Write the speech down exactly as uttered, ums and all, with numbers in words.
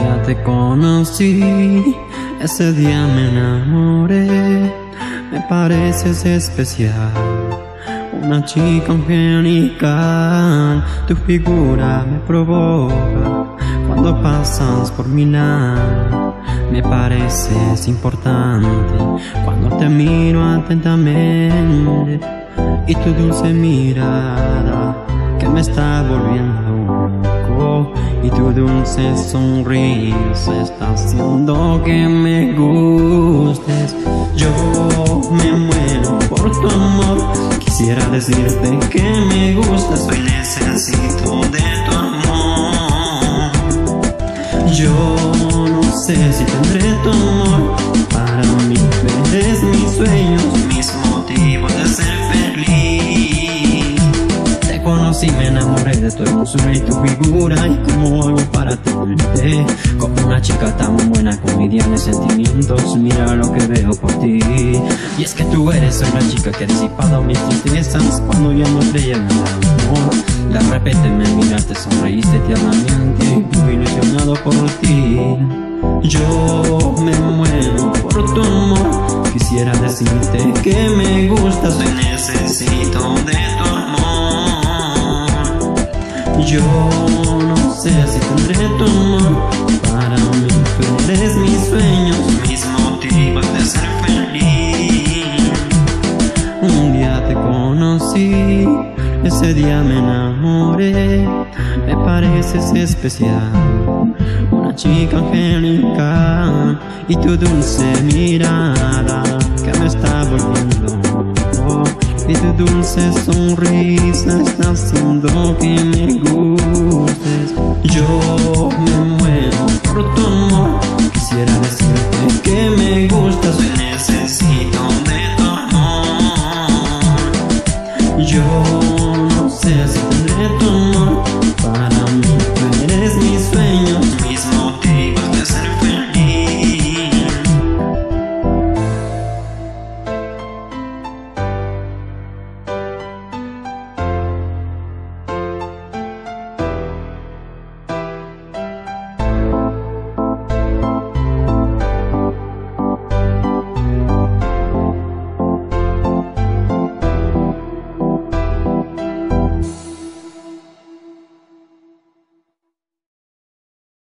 día te conocí, ese día me enamoré. Me pareces especial, una chica angelical. Tu figura me provoca cuando pasas por mi lado. Me pareces importante cuando te miro atentamente. Y tu dulce mirada que me está volviendo loco, y tu dulce sonrisa está haciendo que me gustes. Yo me muero por tu amor, quisiera decirte que me gustas. Hoy necesito de tu amor. Yo no sé si tendré tu amor. Para mí eres mis sueños, mis motivos de ser feliz. Te conocí, me enamoré de tu hermosura y tu figura. Y cómo hago para tenerte como una chica tan buena, con medianos sentimientos. Mira lo que veo por ti, y es que tú eres una chica que ha disipado mis tristezas cuando ya no creía en el amor. De repente me miraste, sonreíste tiernamente, muy ilusionado por ti. Yo me muero por tu amor, quisiera decirte que me gustas. Hoy necesito de tu amor. Yo no sé si tendré tu amor. Para mí tú eres mis sueños, mis motivos de ser feliz. Un día te conocí, ese día me enamoré. Me pareces especial, una chica angelical. Y tu dulce mirada que me está volviendo loco, y tu dulce sonrisa está haciendo que me gustes. Yo me muero por tu amor,